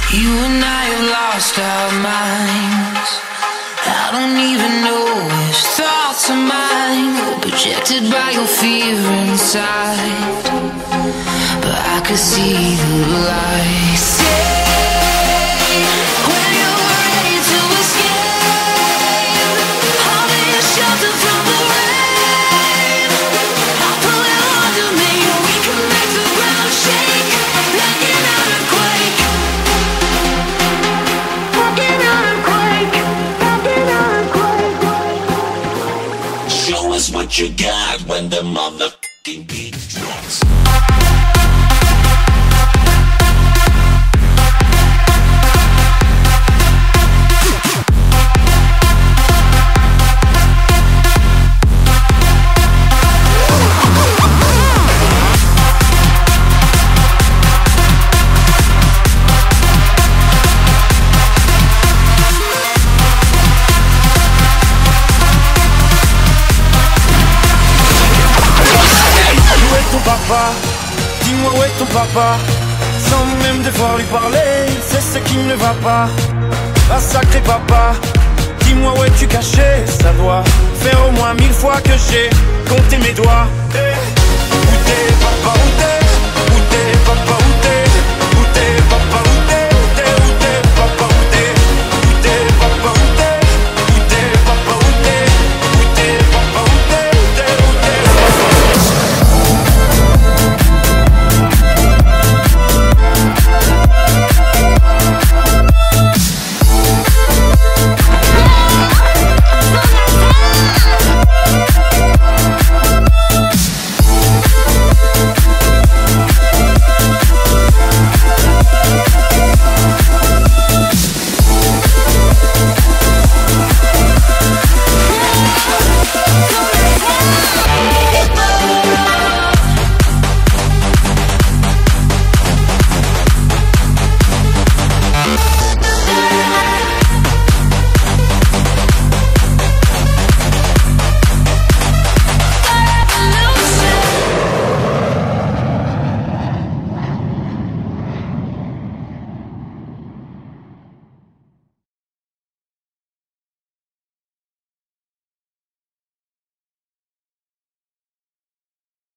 You and I have lost our minds. I don't even know which thoughts are mine. We're projected by your fear inside, but I could see the light. Say, when you're ready to escape, I'll be a shelter from the rain. I'll pull you under me, we can make the ground shake like an earthquake. Like an earthquake, like an earthquake. Show us what you got when the motherfucking beat drops. Dis-moi où est ton papa, sans même devoir lui parler, c'est ce qui ne va pas. Ah sacré papa, dis-moi où es-tu caché, ça doit faire au moins 1000 fois que j'ai compté mes doigts. Où t'es papa, où t'es papa, où